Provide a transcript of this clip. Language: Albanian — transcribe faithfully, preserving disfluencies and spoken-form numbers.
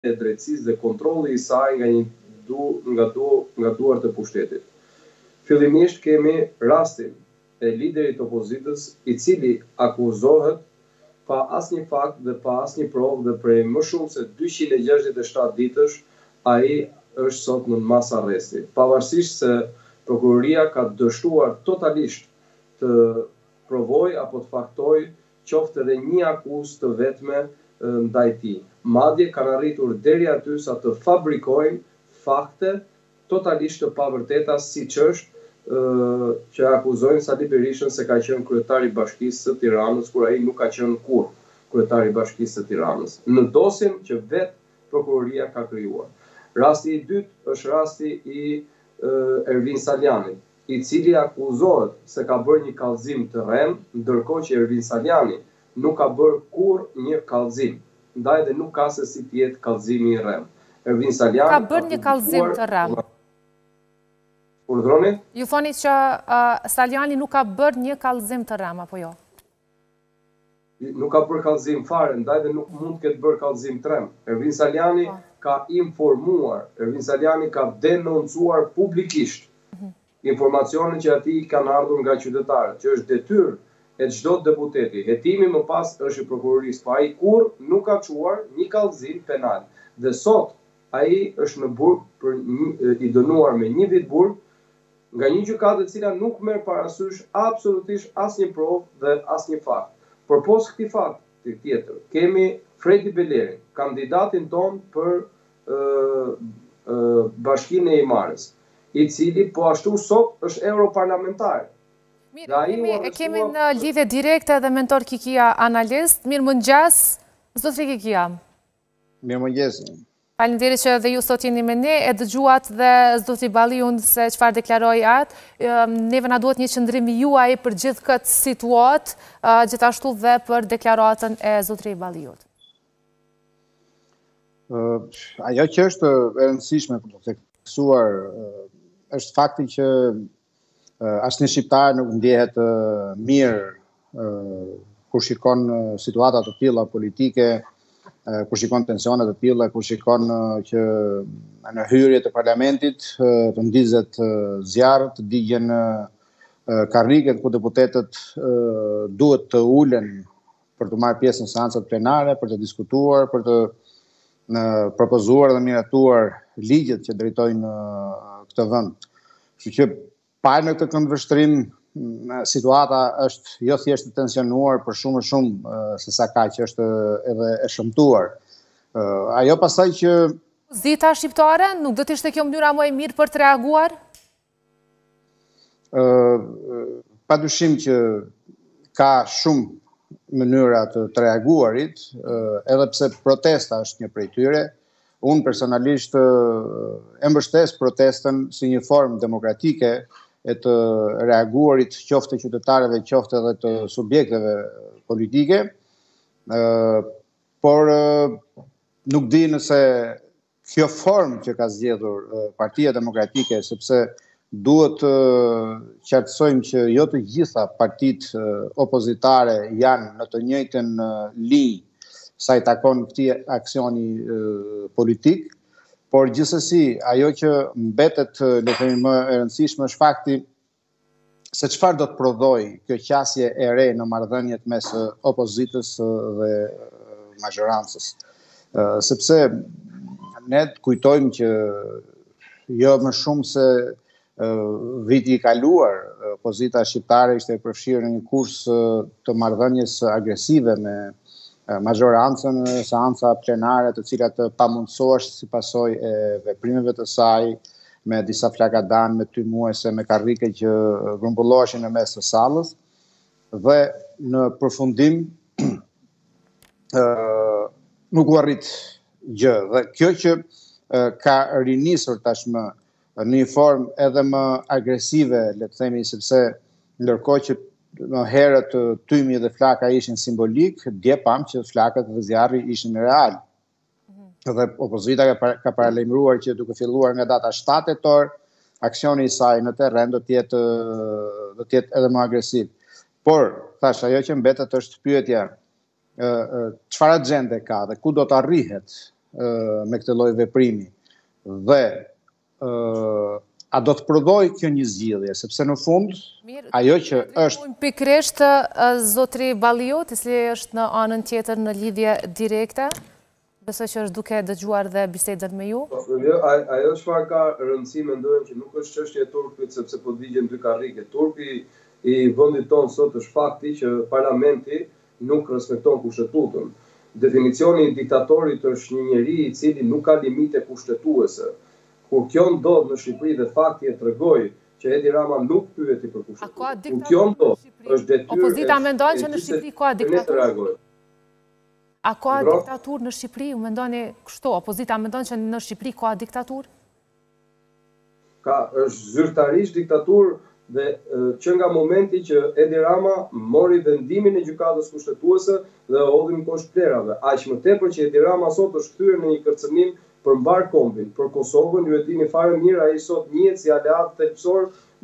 e drejtësisë dhe kontrolli i saj nga një du, nga, du, nga duart e pushtetit. Fillimisht kemi rastin e liderit opozitës i cili akuzohet pa asnjë fakt dhe pa asnjë provë dhe prej më shumë se dyqind e gjashtëdhjetë e shtatë ditësh ai është sot në mas arresti. Pavarësisht se prokuroria ka dështuar totalisht të provoj apo të faktoj qoftë edhe një akuzë të vetme ndaj tij. Madje kanë arritur deri aty sa të fabrikojnë fakte totalisht të pavërteta, siç është ë që akuzojnë Sali Berishën se ka qenë kryetari i Bashkisë së Tiranës, kur ai nuk ka qenë kurrë kryetari i Bashkisë së Tiranës, në dosjen që vetë prokuroria ka krijuar. Rasti i dytë është rasti i uh, Ervin Saljanit, i cili akuzohet se ka bërë një kallëzim të rrem, ndërkohë që Ervin Saljani nuk ka bërë kurrë një kallëzim, ndaj dhe nuk ka se si të jetë kallëzimi i rrem. Ervin Saljani ka bërë një kallëzim të rrem. Urdhroni? Ju thoni që uh, Saljani nuk ka bërë një kallëzim të rrem, apo jo? Nuk ka bërë kallëzim fare, ndaj dhe nuk mund të ketë bërë kallëzim të rrem. Ervin Saljani oh. ka informuar, Ervin Saljani ka denoncuar publikisht informacionin që ati kanë ardhur nga qytetarët, që është detyrë e çdo deputeti. Hetimi më pas është i prokurorisë, pa ai kur nuk ka çuar një kallëzim penal. Dhe sot ai është në burg për një, i dënuar me një vit burg nga një gjykatë e cila nuk merr parasysh absolutisht asnjë provë dhe asnjë fakt. Por pos këtij fakti tjetër, kemi Fredi Belerin, kandidatin ton për uh, uh, Bashkinë e Imarës, i cili po ashtu sot është europarlamentar. Mirë, kemi, kemi në lidhje direkte dhe mentor Kikia analist. Mirë mëngjes, zotri Kikia. Mirë mëngjes. Faleminderit që dhe ju sot jeni me ne, e dëgjuat dhe zotri Balliun se çfarë deklaroi atë. Neve na duhet një qëndrim juaj për gjithë këtë situatë, gjithashtu dhe për deklaratën e zotri Balliut. Uh, ajo që është e rëndësishme për të theksuar uh, është fakti që uh, asnjë shqiptar nuk ndjehet uh, mirë uh, kur shikon uh, situata të tilla politike, uh, kur shikon tensione të tilla, kur shikon uh, që në hyrje të parlamentit uh, të ndizet uh, zjarr, të digjen uh, karriget ku deputetët uh, duhet të ulen për të marrë pjesë në seancat plenare, për të diskutuar, për të në propozuar dhe miratuar ligjet që drejtojnë këtë vend. Kështu që pa në këtë këndvështrim situata është jo thjesht e tensionuar, por shumë e shumë se sa kaq që është edhe e shëmtuar. Ajo pastaj që Zita shqiptare nuk do të ishte kjo mënyra më e mirë për të reaguar? Padyshim që ka shumë mënyra të, të reaguarit, edhe pse protesta është një prej tyre. Unë personalisht e mbështes protestën si një formë demokratike e të reaguarit qoftë të qytetarëve, qoftë edhe të subjekteve politike, por nuk di nëse kjo formë që ka zgjedhur Partia Demokratike, sepse duhet të qartësojmë që jo të gjitha partitë opozitare janë në të njëjtën linjë sa i takon këtij aksioni politik, por gjithsesi ajo që mbetet le të themi më e rëndësishme është fakti se çfarë do të prodhojë kjo qasje e re në marrëdhëniet mes opozitës dhe majorancës. Sepse ne kujtojmë që jo më shumë se viti i kaluar, opozita shqiptare ishte e përfshirë në një kurs të marrëdhënies agresive me majorancën në seanca plenare, të cilat pamundsohesht si pasojë e veprimeve të saj, me disa flakadan, me tymuese, me karrike që grumbulloheshin në mes të sallës, dhe në përfundim nuk u arrit gjë. Dhe kjo që ka rinisur tashmë në një formë edhe më agresive, le të themi, sepse ndërkohë që më herët tymi dhe flaka ishin simbolik, dje pam që flakët dhe zjarri ishin real. Mm-hmm. Dhe opozita ka, ka paralajmëruar që duke filluar nga data shtatë tetor, aksioni i saj në terren do të jetë do të jetë edhe më agresiv. Por, thash, ajo që mbetet është pyetja, çfarë agjende ka dhe ku do të arrihet me këtë lloj veprimi. Dhe a do të prodhoj kjo një zgjidhje, sepse në fund, ajo që është... Pikërisht, zotri Balliot, i cili është në anën tjetër në lidhje direkte, besoj që është duke dëgjuar dhe bisedën me ju. Ajo çfarë ka rëndësi, mendojmë që nuk është çështje e turpit, sepse po digjen dy karrike. Turpi i vendit tonë sot është fakti që parlamenti nuk respekton kushtetutën. Definicioni i diktatorit është një njeri i cili nuk ka limite kushtetuese. Kur kjo ndodh në Shqipëri dhe fakti e tregoi që Edi Rama nuk pyeti për kushtetutën. Kur kjo ndodh, është detyrë. Opozita mendon që në Shqipëri ka diktaturë. A ka diktaturë në Shqipëri? U mendoni kështu? Opozita mendon që në Shqipëri ka diktaturë? Ka, është zyrtarisht diktaturë dhe që nga momenti që Edi Rama mori vendimin e gjykatës kushtetuese dhe hodhi në kosh plerave. Aq më tepër që Edi Rama sot është kthyer në një kërcënim për mbar kombin, për Kosovën, ju e dini fare mirë, ai sot njihet si aleat thelbësor